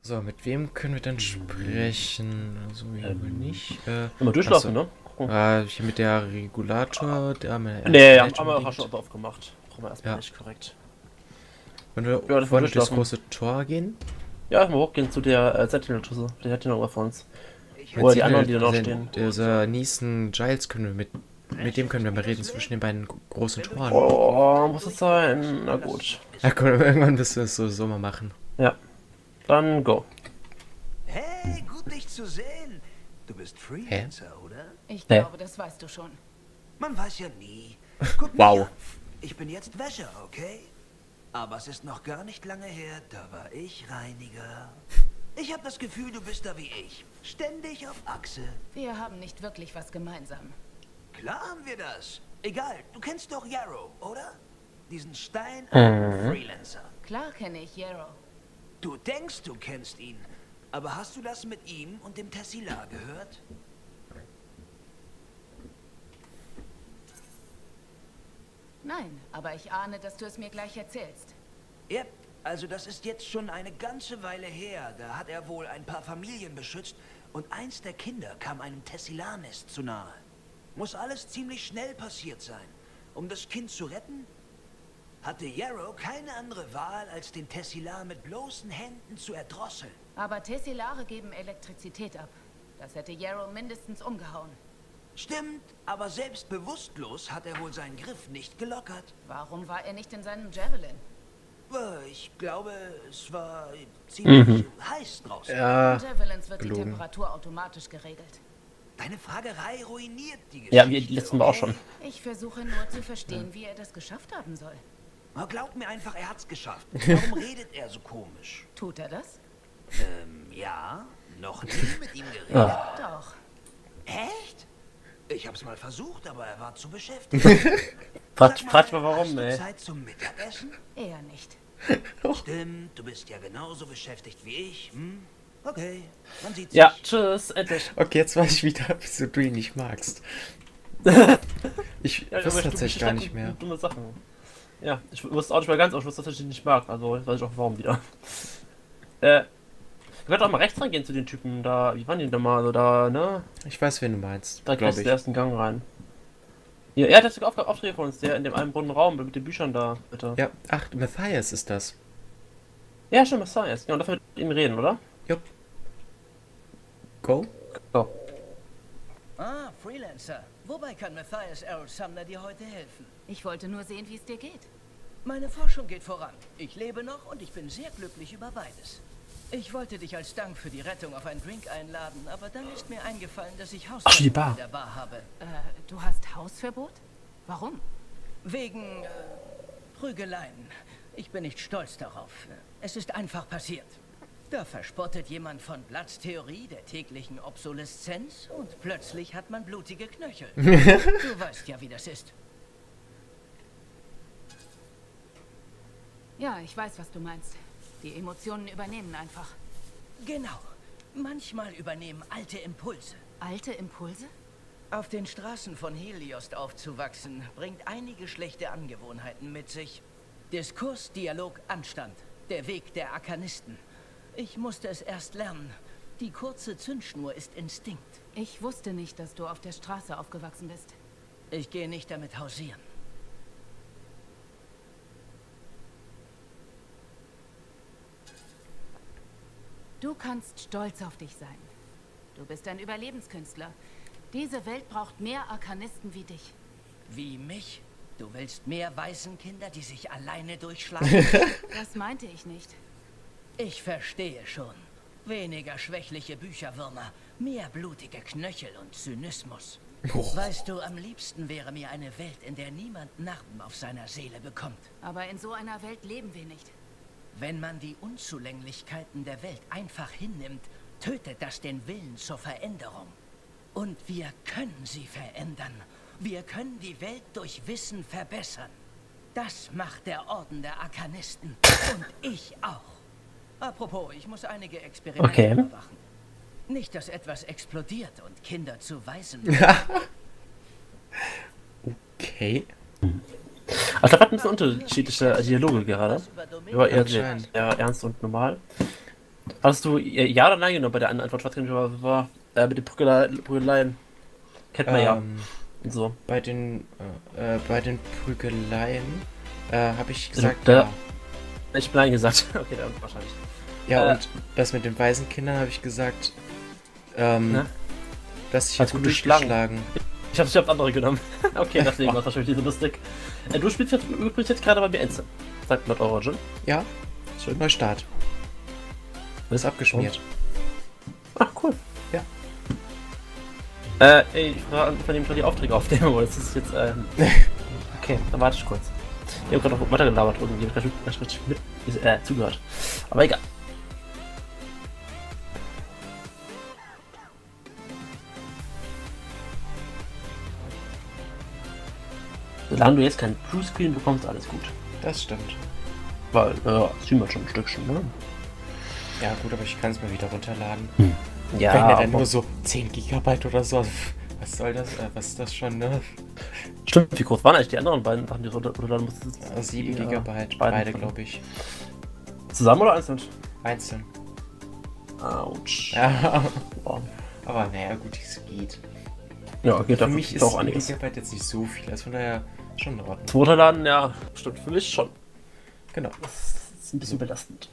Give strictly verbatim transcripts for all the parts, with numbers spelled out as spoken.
So, mit wem können wir dann sprechen? Also, hier Ähm, wohl nicht. Äh, Immer durchlaufen, achso. ne? Gucken. Äh, hier mit der Regulator, der haben wir Nee, erst haben haben wir auch unbedingt. schon aufgemacht. Brauchen wir erstmal Ja. nicht, korrekt. Wollen wir Ja, das vor wir das durchlaufen. große Tor gehen? Ja, mal hochgehen zu der äh, Sentinel-Tusse. Vielleicht hat die noch was von uns. Mit Oder die anderen, die da noch den- stehen. Dieser Neeson Giles können wir mit. Mit dem können wir mal reden zwischen den beiden großen Toren. Oh, muss es sein? Na gut. Ja, komm, irgendwann müssen wir es so, so mal machen. Ja. Dann go. Hey, gut dich zu sehen. Du bist Freelancer, oder? Ich Nee. glaube, das weißt du schon. Man weiß ja nie. Guck mich Wow. an. Ich bin jetzt Wäscher, okay? Aber es ist noch gar nicht lange her, da war ich Reiniger. Ich habe das Gefühl, du bist da wie ich. Ständig auf Achse. Wir haben nicht wirklich was gemeinsam. Klar haben wir das. Egal, du kennst doch Yarrow, oder? Diesen Stein Mhm. Freelancer. Klar kenne ich Yarrow. Du denkst, du kennst ihn. Aber hast du das mit ihm und dem Tessila gehört? Nein, aber ich ahne, dass du es mir gleich erzählst. Yep, also das ist jetzt schon eine ganze Weile her. Da hat er wohl ein paar Familien beschützt und eins der Kinder kam einem Tessilanest zu nahe. Muss alles ziemlich schnell passiert sein. Um das Kind zu retten, hatte Yarrow keine andere Wahl, als den Tessila mit bloßen Händen zu erdrosseln. Aber Tessilare geben Elektrizität ab. Das hätte Yarrow mindestens umgehauen. Stimmt, aber selbst bewusstlos hat er wohl seinen Griff nicht gelockert. Warum war er nicht in seinem Javelin? Äh, Ich glaube, es war ziemlich Mhm. heiß draußen. Ja. In Javelins wird die gelogen. Temperatur automatisch geregelt. Deine Fragerei ruiniert die Geschichte. Ja, wie die letzten Mal auch schon. Ich versuche nur zu verstehen, wie er das geschafft haben soll. Aber glaub mir einfach, er hat's geschafft. Warum redet er so komisch? Tut er das? Ähm, ja, noch nie mit ihm geredet. Ah. Doch. Echt? Ich hab's mal versucht, aber er war zu beschäftigt. Frag, Sag frag mal warum, hast du ey. Zeit zum Mittagessen? Eher nicht. Stimmt, du bist ja genauso beschäftigt wie ich. Hm? Okay, man sieht sich. Ja, tschüss, endlich. Okay, jetzt weiß ich wieder, wieso du ihn nicht magst. Ich Ja, wusste aber tatsächlich gar nicht mehr. Dumme Sachen. Ja, ich wusste auch nicht mehr ganz, aber ich wusste, dass ich ihn nicht mag. Also, jetzt weiß ich auch warum wieder. Äh, wir könnten auch mal rechts reingehen zu den Typen da. Wie waren die denn mal? Also da, ne? Ich weiß, wen du meinst, Da glaube gleich ich. den ersten Gang rein. Ja, er hat das Aufgabe Aufträge von uns, der in dem einen bunten Raum mit den Büchern da, bitte. Ja, ach, Matthias ist das. Ja, schon, was sei es. Ja, und dafür mit ihm reden, oder? Jupp. Go? So. Ah, Freelancer. Wobei kann Matthias Errol Sumner dir heute helfen? Ich wollte nur sehen, wie es dir geht. Meine Forschung geht voran. Ich lebe noch und ich bin sehr glücklich über beides. Ich wollte dich als Dank für die Rettung auf einen Drink einladen, aber dann ist mir eingefallen, dass ich Ach, die Hausverbot Bar. in der Bar habe. Äh, du hast Hausverbot? Warum? Wegen äh, Prügeleien. Ich bin nicht stolz darauf. Es ist einfach passiert. Da verspottet jemand von Blatts Theorie der täglichen Obsoleszenz und plötzlich hat man blutige Knöchel. Du weißt ja, wie das ist. Ja, ich weiß, was du meinst. Die Emotionen übernehmen einfach. Genau. Manchmal übernehmen alte Impulse. Alte Impulse? Auf den Straßen von Heliost aufzuwachsen, bringt einige schlechte Angewohnheiten mit sich. Diskurs, Dialog, Anstand. Der Weg der Arkanisten. Ich musste es erst lernen. Die kurze Zündschnur ist Instinkt. Ich wusste nicht, dass du auf der Straße aufgewachsen bist. Ich gehe nicht damit hausieren. Du kannst stolz auf dich sein. Du bist ein Überlebenskünstler. Diese Welt braucht mehr Arkanisten wie dich. Wie mich? Du willst mehr Waisenkinder, die sich alleine durchschlagen? Das meinte ich nicht. Ich verstehe schon. Weniger schwächliche Bücherwürmer, mehr blutige Knöchel und Zynismus. Oh. Weißt du, am liebsten wäre mir eine Welt, in der niemand Narben auf seiner Seele bekommt. Aber in so einer Welt leben wir nicht. Wenn man die Unzulänglichkeiten der Welt einfach hinnimmt, tötet das den Willen zur Veränderung. Und wir können sie verändern. Wir können die Welt durch Wissen verbessern. Das macht der Orden der Arkanisten. Und ich auch. Apropos, ich muss einige Experimente Okay. überwachen. Nicht, dass etwas explodiert und Kinder zu Waisen. Okay. Also, da hat ein bisschen unterschiedliche Dialoge gerade. Was über Domänen- Über eher Anscheinend. sehr ernst und normal. Hast du ja oder nein genommen bei der anderen Antwort? Ich weiß gar nicht, was war. Äh, mit den Prügelei- Prügeleien. Kennt man ja. Ähm, Und so. bei den, äh, äh, bei den Prügeleien äh, habe ich gesagt, da- ja. Ich hab nein gesagt. Okay, dann wahrscheinlich. Ja, äh, und das mit den Waisenkindern habe ich gesagt, ähm, Ne? dass ich Hast gut gut geschlagen. durchgeschlagen. Ich hab's, ich hab's andere genommen. Okay, deswegen war es wahrscheinlich nicht so lustig. Äh, du spielst jetzt übrigens jetzt gerade bei mir Ensign. Sagt Not Origin. Ja, Schön. Neustart. Ist abgeschmiert. Ach, cool. Ja. Äh, ey, ich frage an, von dem schon die Aufträge auf Demo. Das ist jetzt, ähm. Okay, dann warte ich kurz. Ich hab gerade noch weitergelabert und die hab ich gleich richtig mit äh, zugehört. Aber egal. Solange du jetzt kein Blue-Screen bekommst, alles gut. Das stimmt. Weil, äh, streamen wir schon ein Stückchen, ne? Ja gut, aber ich kann es mal wieder runterladen. Ja, Wenn er dann aber- nur so zehn Gigabyte oder so. Was soll das? Äh, was ist das schon, ne? Stimmt, wie groß waren eigentlich die anderen beiden Sachen, die du runterladen musstest? Äh, sieben Die, äh, Gigabyte, beiden beide von- glaube ich. Zusammen oder einzeln? Einzeln. Autsch. Ja, Wow. aber naja, gut, es geht. Ja, geht Für da mich ist auch sieben einiges. Gigabyte jetzt nicht so viel, also von daher schon in Ordnung. Zum Runterladen, ja, stimmt, für mich schon. Genau. Das ist ein bisschen belastend.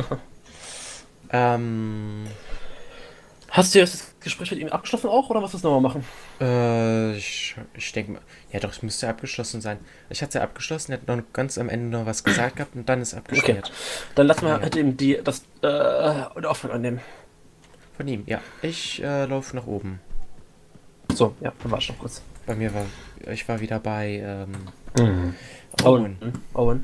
Ähm, Hast du jetzt das Gespräch mit ihm abgeschlossen auch, oder was willst du nochmal machen? äh, ich, ich denke mal, ja doch, es müsste abgeschlossen sein. Ich hatte es ja abgeschlossen, er hat noch ganz am Ende noch was gesagt gehabt und dann ist abgeschmiert. Dann lass mal Ja. halt eben die, das, äh, den Auftrag annehmen. Von ihm, ja. Ich äh, laufe nach oben. So, ja, dann warte ich noch kurz. Bei mir war, ich war wieder bei, ähm, Mhm. Owen. Owen. Owen.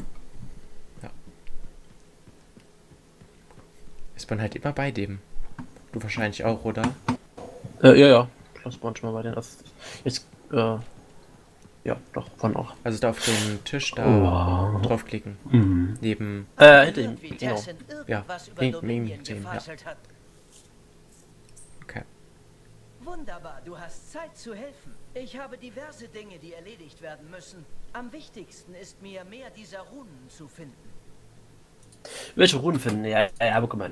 Ist man halt immer bei dem. Du wahrscheinlich auch, oder? Äh, ja, ja. Ich lass manchmal bei den. Das, jetzt, äh, ja, doch, von auch. Also da auf dem Tisch da Oh. draufklicken. Mhm. Neben, Äh, hinter ihm, Wie genau. Tessin Ja, irgendwas über neben- Dominion neben dem, ja. gefaselt hat. okay. Wunderbar, du hast Zeit zu helfen. Ich habe diverse Dinge, die erledigt werden müssen. Am wichtigsten ist mir, mehr dieser Runen zu finden. Welche Runen finden? Ja, ja, ja, Pokémon.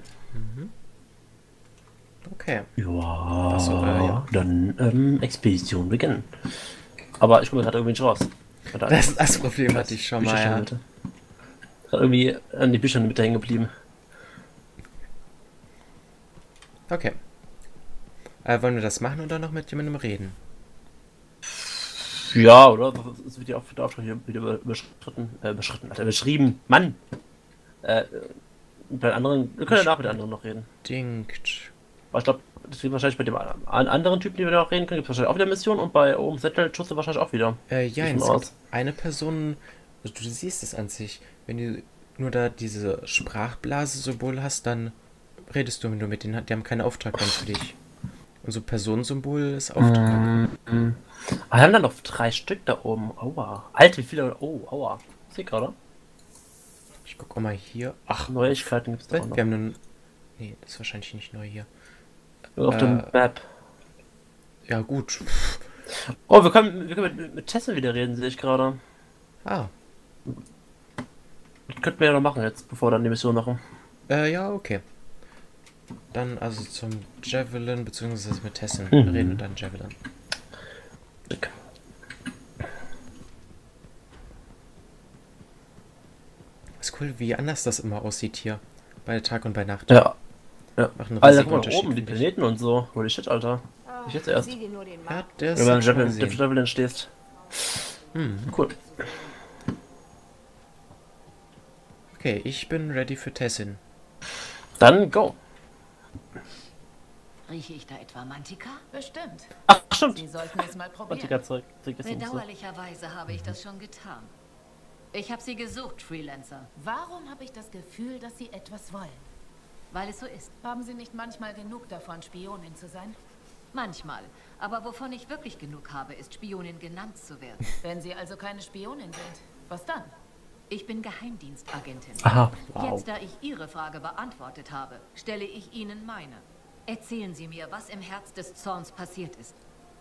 Okay. Ja, Das, äh, ja. dann, ähm, Expedition beginnen. Aber ich komme gerade irgendwie nicht raus. Gerade Das, das Problem hatte ich schon mal, ja. Gerade irgendwie an die Bücher mit hängen geblieben. Okay. Äh, wollen wir das machen oder noch mit jemandem reden? Ja, oder? Es wird ja auch der Auftrag hier wieder über- überschritten, äh, überschritten, Alter, überschrieben. Mann! Äh, bei den anderen, wir können ja nach mit den anderen noch reden. Dinkt. Aber ich glaube, das wird wahrscheinlich bei dem an- anderen Typen, die wir noch reden können, gibt es wahrscheinlich auch wieder Missionen und bei oben Settle Schusse wahrscheinlich auch wieder. Äh, ja, Gehe ich es von gibt aus. eine Person, also du siehst es an sich, wenn du nur da diese Sprachblase-Symbol hast, dann redest du nur mit denen, die haben keinen Auftrag dann für dich. Und so Personensymbol ist Auftrag. Mhm. Ah, wir haben dann noch drei Stück da oben. Aua. Alter, wie viele? Oh, aua. Sehe gerade. Ich guck auch mal hier. Ach, Neuigkeiten gibt es da auch wir noch. haben nun. Nee, das ist wahrscheinlich nicht neu hier. Auf äh, dem Map. Ja, gut. Oh, wir können, wir können mit, mit Tesla wieder reden, sehe ich gerade. Ah, Das könnten wir ja noch machen jetzt, bevor wir dann die Mission machen. äh, ja, okay. Dann also zum Javelin, beziehungsweise mit Tessin. Mhm. Wir reden und dann Javelin. Dick. Ist cool, wie anders das immer aussieht hier. Bei Tag und bei Nacht. Ja. Ja. Macht einen Alter, riesigen guck mal da Unterschied, oben, die finde ich. Planeten und so. Holy shit, Alter. Ich jetzt erst. Sieh dir nur den Ja, Markt. der ist Wenn du beim schon mal Javelin, gesehen. Javelin stehst. Hm. Cool. Okay, ich bin ready für Tessin. Dann go. Rieche ich da etwa Mantika? Bestimmt. Ach, stimmt. Sie sollten es mal probieren. Antika-Zeug. Zeug ist so. Bedauerlicherweise habe ich das schon getan. Ich habe sie gesucht, Freelancer, Warum habe ich das Gefühl, dass Sie etwas wollen? weil es so ist. Haben Sie nicht manchmal genug davon, Spionin zu sein? Manchmal. Aber wovon ich wirklich genug habe, ist Spionin genannt zu werden. Wenn Sie also keine Spionin sind, was dann? Ich bin Geheimdienstagentin. Aha. Wow. Jetzt, da ich Ihre Frage beantwortet habe, stelle ich Ihnen meine. Erzählen Sie mir, was im Herz des Zorns passiert ist.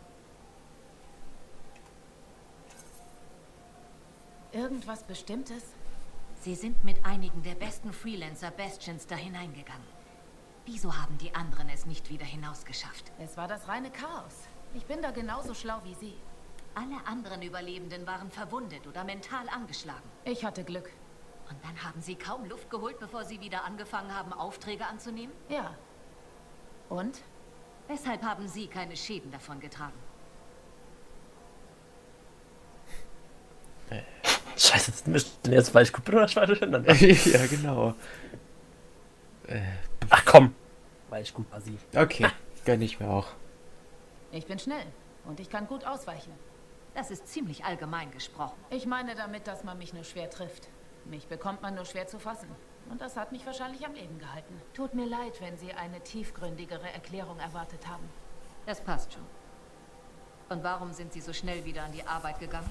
Irgendwas Bestimmtes? Sie sind mit einigen der besten Freelancer Bastions da hineingegangen. Wieso haben die anderen es nicht wieder hinausgeschafft? Es war das reine Chaos. Ich bin da genauso schlau wie Sie. Alle anderen Überlebenden waren verwundet oder mental angeschlagen. Ich hatte Glück. Und dann haben sie kaum Luft geholt, bevor sie wieder angefangen haben, Aufträge anzunehmen? Ja. Und? Weshalb haben Sie keine Schäden davon getragen? Scheiße, das müssten jetzt Weichkuppe oder Schweine hintereinander. Ja, genau. Äh, Ach komm. Weichkuppe, sie. okay, gönn ich mir auch. Ich bin schnell und ich kann gut ausweichen. Das ist ziemlich allgemein gesprochen. Ich meine damit, dass man mich nur schwer trifft. Mich bekommt man nur schwer zu fassen. Und das hat mich wahrscheinlich am Leben gehalten. Tut mir leid, wenn Sie eine tiefgründigere Erklärung erwartet haben. Das passt schon. Und warum sind Sie so schnell wieder an die Arbeit gegangen?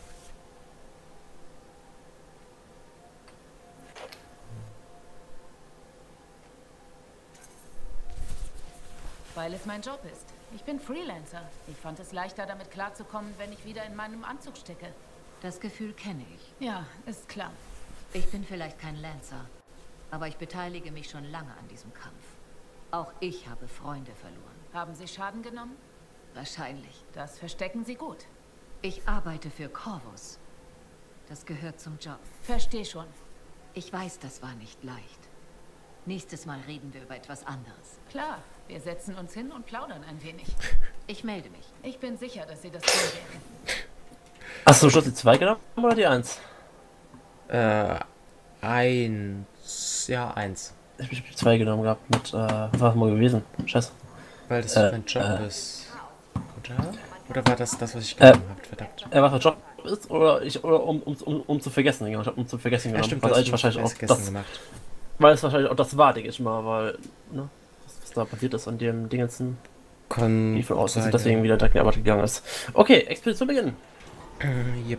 Weil es mein Job ist. Ich bin Freelancer. Ich fand es leichter, damit klarzukommen, wenn ich wieder in meinem Anzug stecke. Das Gefühl kenne ich. Ja, ist klar. Ich bin vielleicht kein Lancer, aber ich beteilige mich schon lange an diesem Kampf. Auch ich habe Freunde verloren. Haben Sie Schaden genommen? Wahrscheinlich. Das verstecken Sie gut. Ich arbeite für Corvus. Das gehört zum Job. Versteh schon. Ich weiß, das war nicht leicht. Nächstes Mal reden wir über etwas anderes. Klar, wir setzen uns hin und plaudern ein wenig. Ich melde mich. Ich bin sicher, dass Sie das tun werden. Hast du schon die zwei genommen oder die eins? Äh, eins. Ja, eins. Ich hab die zwei genommen gehabt mit, äh, was war das mal gewesen? Scheiße. Weil das Äh, mein Job äh. ist. Oder? Oder war das das, was ich genommen habe? Verdammt. Äh, was der Job ist, oder ich, oder um, um, um, um zu vergessen, genau. Ich hab um zu vergessen Ja, genommen. stimmt, was das eigentlich wahrscheinlich auch das, gemacht. weil es wahrscheinlich auch das war, denke ich mal, weil, ne, was, was da passiert ist an dem Dingensen, Kann die von aus, dass sie sein, deswegen ja. wieder direkt in die Arbeit gegangen ist. Okay, Expedition beginnen. Äh, yep.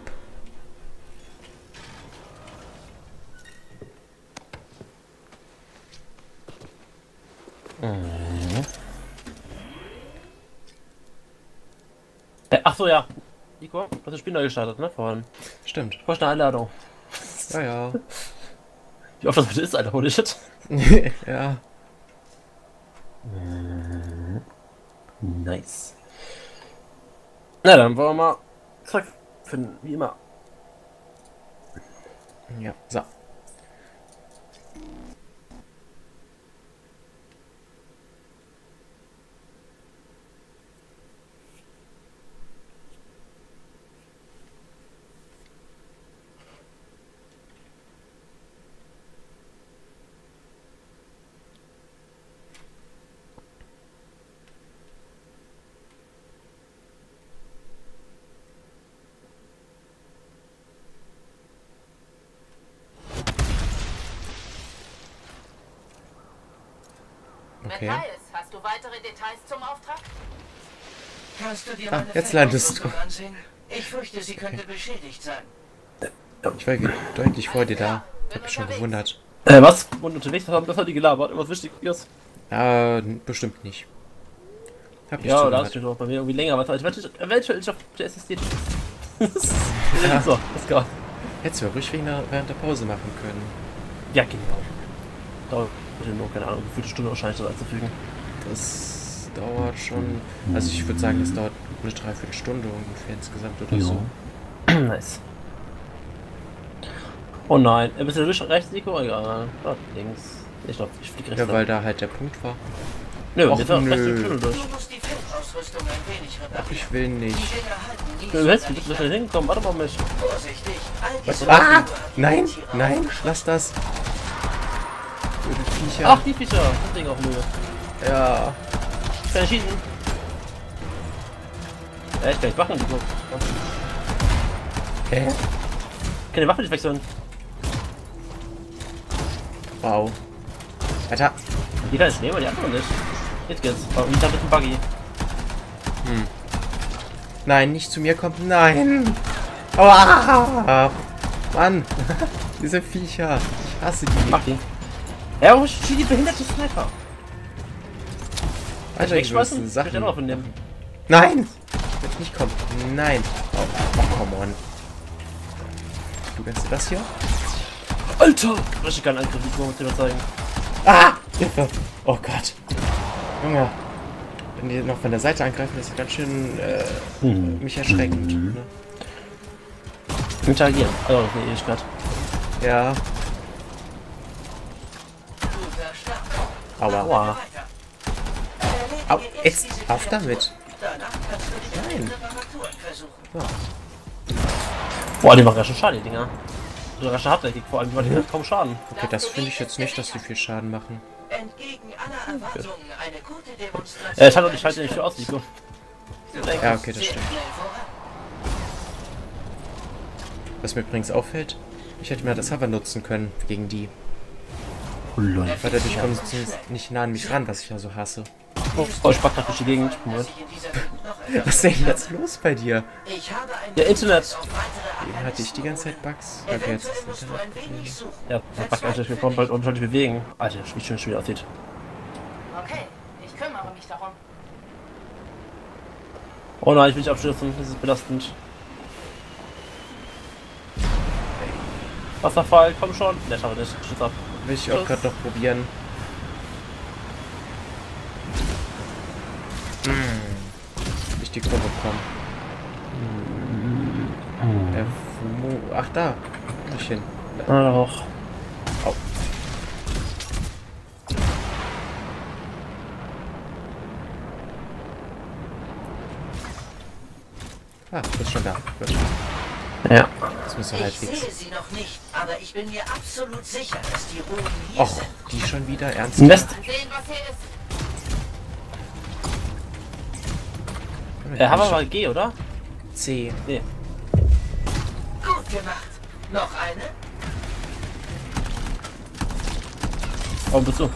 Äh, ach so, ja. Nico, du hast das Spiel neu gestartet, ne, vorhin. Stimmt. Ich brauche eine Einladung. Ja, ja. Wie oft das heute ist, Alter, holy shit. Ja. Nice. Na, dann wollen wir mal zack finden, wie immer. Ja. So. Okay. Matthias, hast du weitere Details zum Auftrag? Kannst du dir Ah, meine jetzt landest Feldausrüstung ansehen? Ich fürchte, sie könnte beschädigt sein. Ich war deutlich vor dir da. Hab mich schon gewundert. Äh, was? Und unterwegs, was haben das hat die gelabert? Irgendwas Wichtiges? Ja, n- bestimmt nicht. Hab nicht Ja, da hast zugehört. du doch bei mir irgendwie länger. Was eventuell eventuell ist auf der S S D. Ja. So, let's go. Hättest du ja ruhig wegen der, während der Pause machen können. Ja, genau. Dauert nur, keine Ahnung, eine Viertelstunde wahrscheinlich das einzufügen. Das dauert schon. Also ich würde sagen, das dauert eine Dreiviertelstunde ungefähr insgesamt oder so. Nice. Oh nein, ein bisschen durch rechts, Nico? Egal. Dort links. Ich glaube, ich flieg rechts. Ja, lang. weil da halt der Punkt war. Nö, Och, jetzt war rechts nö. den Tunnel durch. Du musst die Feldausrüstung ein wenig reparieren. Ich will Die nicht. Dinger halten nie Du hältst sonderlich bitte schnell hinkommen, warte mal auf mich. vorsichtig. All Was? diese Ah! Tiere Nein! haben Tiere Nein! aufgeschlossen. Lass das! Blöde Viecher. Ach, die Viecher. Das Ding auch Mühe. Ja. Ich kann schießen. Ja, ich kann nicht machen, Nico. Hä? Ich kann die Waffe nicht wechseln. Wow. Alter. Die kann ich nehmen, aber die anderen nicht. Jetzt geht's. Oh, und da mit dem Buggy. Nein, nicht zu mir kommt. Nein! Aua! Mann! Diese Viecher. Ich hasse die. Mach die. Ja, wo steht die behinderte Sniper? Alter, ich Wegschmeißen? will Ich will Sachen. auch nehmen. Nein! Wird nicht kommen. Nein. Oh, oh, come on. Du kennst du das hier? Alter! Richtig geilen Angriff, Nico, muss ich dir mal zeigen. Ah! Hilfe! Oh Gott! Junge! Wenn die noch von der Seite angreifen, ist das ganz schön äh, Hm. mich erschreckend. Mhm. Ne? Interagieren. Also, das ist eine Ewigkeit. Ja. Aua. Aua. Au, jetzt auf damit. Nein. So. Boah, die machen ganz schön Schaden, die Dinger. So rasche hartnäckig, vor allem, die machen kaum Schaden. Okay, das finde ich jetzt nicht, dass die viel Schaden machen. Entgegen aller Erwartungen eine gute Demonstration. Äh, ich halte ich halte nicht für aus, Nico. Ja, okay, das stimmt. Was mir übrigens auffällt, ich hätte mir das Hover nutzen können gegen die. Lol. Weil dadurch kommen sie nicht nah an mich ran, was ich ja so hasse. Oh, ich pack durch die Gegend. Moment. Was ist denn jetzt los bei dir? Ich habe ein Ja, Internet. Eben hatte ich die ganze Zeit Bugs. Okay, jetzt ist das Internet. Ja, der Bug eigentlich gekommen, bald und sollte ich bewegen. Alter, wie schön es wieder aussieht. Okay, ich kümmere mich darum. Oh nein, ich will nicht abstürzen, das ist belastend. Wasserfall, komm schon. Ne, schade nicht. Stürz ab. Will ich auch gerade noch probieren. Hm. Nicht die Kurve kommen. Äh, wo- Ach, da. Nicht hin. Ah, doch. Au. Ah, du bist schon da. Gut. Ja. Das müsste Ich halbwegs. sehe sie noch nicht, aber ich bin mir absolut sicher, dass die Runen hier Och, sind. die schon wieder ernst. West. Sehen, was hier ist. Äh, haben wir mal G, oder? C. Nee. Gut gemacht. Noch eine? Oh, bist du?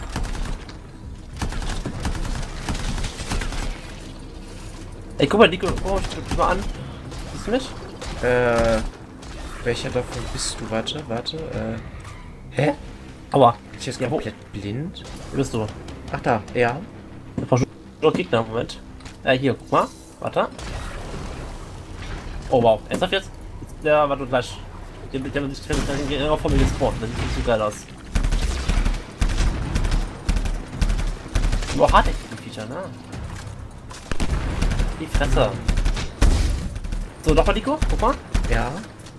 Ey, guck mal, Nico, oh, ich drück dich mal an. Siehst du mich? Äh, welcher davon bist du? Warte, warte. Äh, hä? Aua. Bin ich jetzt Ja, wo? komplett blind? Wo bist du? Ach da, ja. Da brauchst du Gegner, Moment. Äh, hier, guck mal. Warte. Oh, wow. Ernsthaft jetzt? Ja, warte, gleich. Der der wird sich genau vor mir gespawnt. Das sieht nicht so geil aus. Boah, hart echt die Viecher, ne? Die Fresse. So, nochmal Nico, guck mal. Ja.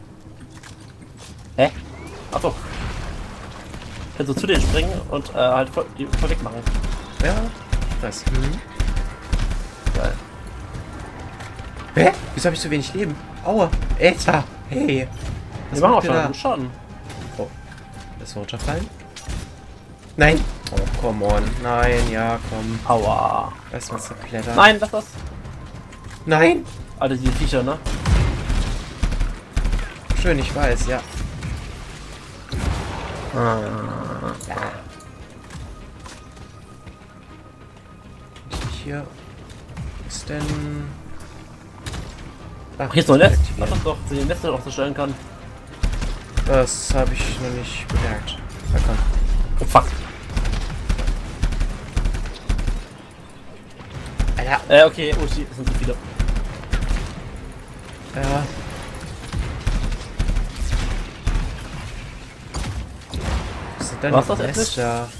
Hä? Achso. Kannst du zu denen springen und äh, halt voll, die voll weg machen. Ja. Was? Hm? Geil. Hä? Wieso habe ich so wenig Leben? Aua. Alter. Hey. Die machen auch macht ihr schon da? gut Schaden. Oh. Das runterfallen? Nein. Oh, come on. Nein, ja, komm. Aua. Lass mal zerklettern. Nein, lass das. Nein. Alter, diese Viecher, ne? Schön, ich weiß, ja. Ah. Hier ist denn... Ach, Hier ist noch ein Nest. aktivieren. Lass das doch, dass ich den Nest auch so stellen kann. Das habe ich noch nicht bemerkt. Na komm. Oh fuck. Alter. Äh, okay, oh, shit, das sind so viele. Ja. Was sind denn Was die das endlich? Nester?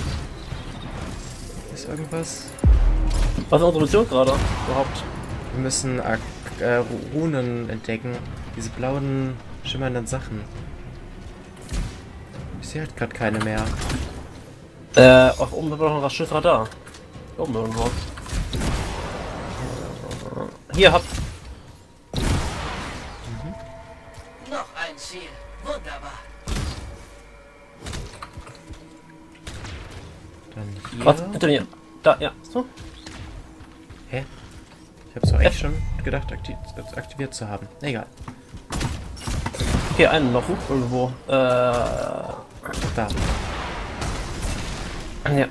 Ist irgendwas? Was ist unsere Mission gerade überhaupt? Wir müssen Ak äh, Ru- Runen entdecken. Diese blauen, schimmernden Sachen. Ich sehe halt gerade keine mehr. Äh, auf oben haben wir noch ein Schiffradar. Hier oben irgendwo. Hier, habt. Noch ein Ziel. Wunderbar. Dann hier. Was? Hinter mir. Da, ja. So. Hä? Ich hab's doch eigentlich schon gedacht, aktiv aktiviert zu haben. Egal. Okay, einen noch irgendwo. Äh. Da. Ja.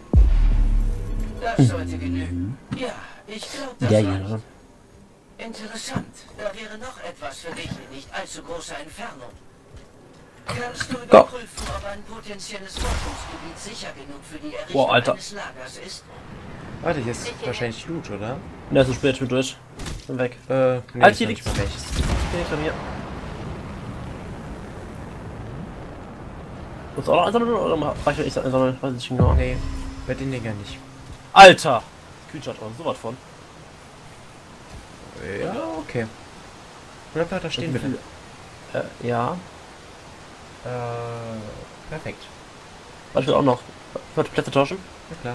Das sollte genügen. Ja, ich glaube, das Der reicht. hier. Interessant. Da wäre noch etwas für dich in nicht allzu großer Entfernung. Kannst du überprüfen, ob ein potenzielles Forschungsgebiet sicher genug für die Errichtung Boah, Alter. eines Lagers ist? Warte, hier ist wahrscheinlich Loot, oder? Ne, ist zu spät, ich bin durch. Bin weg. Äh, nee, Halt, ist hier noch nicht liegt's. mal rechts. Okay, von mir. Muss auch noch einsammeln oder reicht ich einsammeln? Weiß ich nicht genau. Nee, bei den Dingern nicht. Alter! Screenshot oder sowas von. Ja, okay. Oder da stehen wir denn? Äh, ja. Äh, perfekt. Was will auch noch? Wollte Plätze tauschen? Na klar.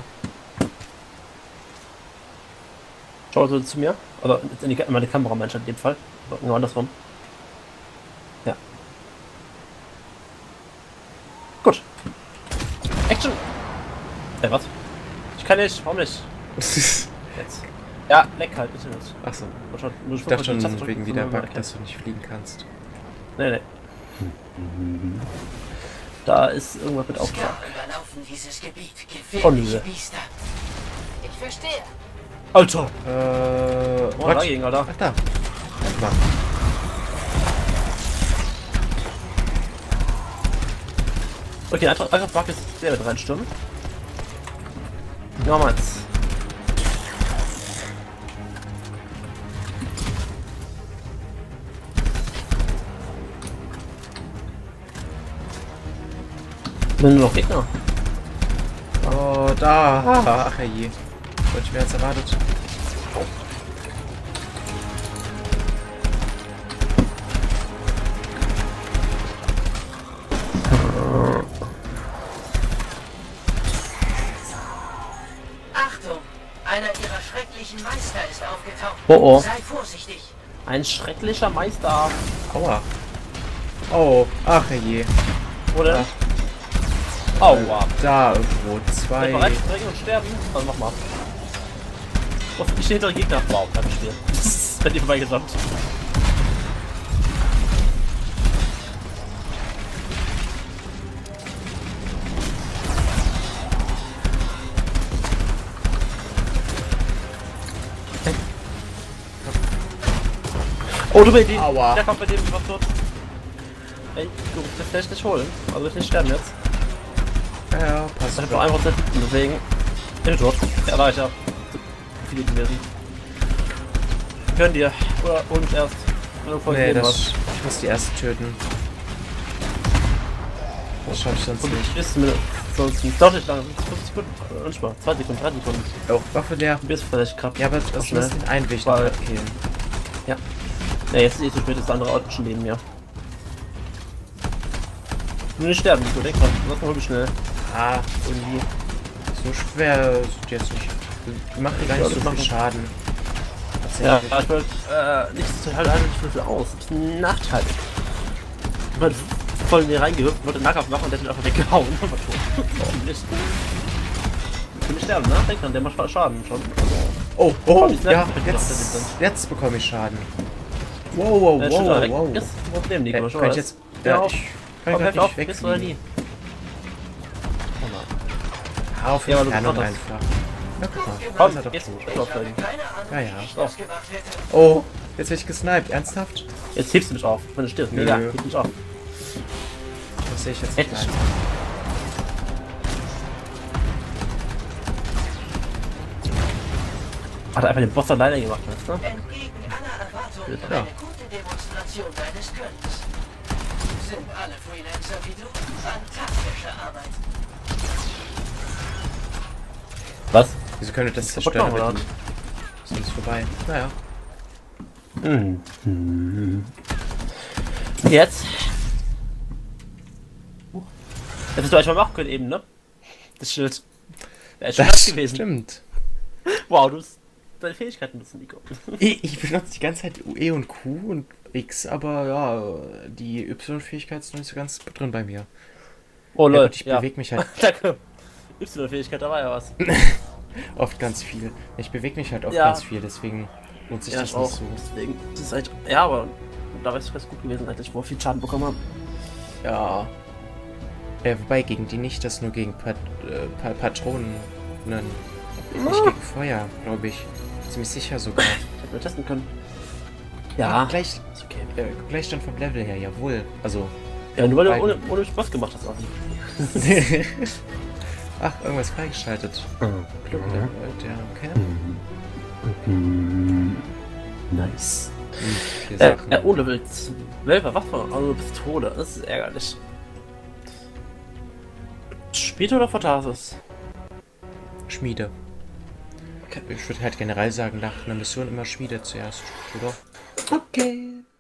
Schau so zu mir. Oder in die, in meine Kamera meinst du in dem Fall. Oder nur andersrum. Ja. Gut. Action! Äh, was? Ich kann nicht, warum nicht? Jetzt. Ja, leck halt, bitte nicht. Achso. Und schon- nur Ich dachte die Taste schon drücken, wegen wieder sondern Bug, man dass du nicht fliegen kannst. Nee, nee. Da ist irgendwas mit Auftrag. überlaufen dieses Gebiet. Oh, nö. Biester. Ich verstehe. Alter! Äh, Oh, what? dagegen, Alter. Ach da. Warte mal. Okay, einfach, einfach Bug ist der mit reinstürmen. Nochmals. Wenn nur noch Gegner. Oh, da. Ach je. Wollte ich mehr als erwartet. Achtung! Einer ihrer schrecklichen Meister ist aufgetaucht. Oh oh. Sei vorsichtig. Ein schrecklicher Meister. Aua. Oh, ach je. Wo denn? Ach. Aua. Da irgendwo. Zwei. Bereit zu springen und sterben? Also mach mal. Oh, ich stehe hinter dem Gegner. Wow, kein Spiel. Das ist bei dir vorbeigesamt. Oh, du bist die. Aua. Der kommt bei dem was tot. Ey, du das kann ich nicht holen. Also ich nicht sterben jetzt. Ja, ja, passt. Ich hab nur ein Prozent, deswegen. Ich bin tot. Ja, da ich ja. Viele gewesen. Können dir. Oder hol mich erst. Wenn du voll Nee, gegeben das, hast. ich muss die erste töten. Das schaff ich sonst Und nicht. ich bist mit. Sonst dauert nicht lange. fünfzig Sekunden. Äh, Unspar. zwei Sekunden, drei Sekunden. Oh, Waffe leer. Du bist vielleicht gerade. Ja, aber das schnell. muss den einen Weg Weil- noch killen. Ja, jetzt ist eh zu spät, das andere Auto schon neben mir. Nur nicht sterben, Nico, denk dran. Das hol mich schnell. Ah, Irgendwie. so schwer ist es jetzt nicht. Die macht dir gar Ja, nicht das so viel machen- Schaden. Ja, Tatsächlich. ich wollte äh, nicht so halt nicht so viel aus. Das ist ein Nachteil. Ich bin voll in den reingehüpft, wollte Nahkampf machen und der hat mich einfach weggehauen. Und war tot. Nicht. Ich will nicht sterben, ne? Denk dran, der macht Schaden schon. Also, Oh, oh, Ich sag, ja, ich bin jetzt, doch der Wind. jetzt bekomme ich Schaden. Wow, wow, äh, wow, stimmt, weg wow. ist ein Problem, Nico. Äh, schon kann ich weiß. jetzt, Ja, ja, auf. ich Komm, kann helf grad auf, nicht bist du oder wegfliegen. nie? Oh nein. Ah, auf Ja, aber du Entfernung kannst einfach. Ja, guck mal, Komm, ist er doch jetzt tot. bist du aufsteigen. Ja, ja. So. Oh, jetzt werde ich gesniped, ernsthaft? Jetzt hebst du mich auf, wenn du stirbst. Nö. Mega, heb mich auf. Das sehe ich jetzt Hätte nicht ich. ein. Hat er einfach den Boss alleine gemacht, weißt du? Entgegen aller Erwartungen Ja. eine gute Demonstration deines Könnens. Sind alle Freelancer wie du? Fantastische Arbeit. Was? Wieso könnte das Kaputt zerstören? machen, Aber oder? die sind vorbei. Naja. Jetzt? Das hättest du eigentlich mal machen können eben, ne? Das Schild. Wäre schon das gewesen. Stimmt. Wow, du hast deine Fähigkeiten nutzen, Nico. Ich, ich benutze die ganze Zeit E und Q und X, aber ja, die Y-Fähigkeit ist noch nicht so ganz drin bei mir. Oh Ja, Leute, gut, ich ja. bewege mich halt Danke. Y-Fähigkeit, da war ja was. oft ganz viel. Ich bewege mich halt oft Ja. ganz viel, deswegen lohnt sich Ja, das ich nicht auch. so. Deswegen, das ist halt, ja, aber da wäre es ganz gut gewesen, eigentlich, wo wir viel Schaden bekommen haben. Ja. Äh, wobei gegen die nicht, das nur gegen Pat äh, Pa- Patronen. Nein, nicht gegen Feuer, glaube ich. Ziemlich sicher sogar. Hätten wir testen können. Ja, Ja, gleich, ist okay. äh, gleich dann vom Level her, jawohl. Also. Ja, nur weil du beiden. ohne, ohne Spaß gemacht hast, Adi. Ach, irgendwas freigeschaltet. Club Level, ja, okay. Nice. Vier Äh, Sachen. äh, ohne Level zwölfer Waffe, also eine Pistole, das ist ärgerlich. Später oder vor Tarsus? Schmiede. Ich würde halt generell sagen, nach einer Mission immer Schmiede zuerst, oder? Okay.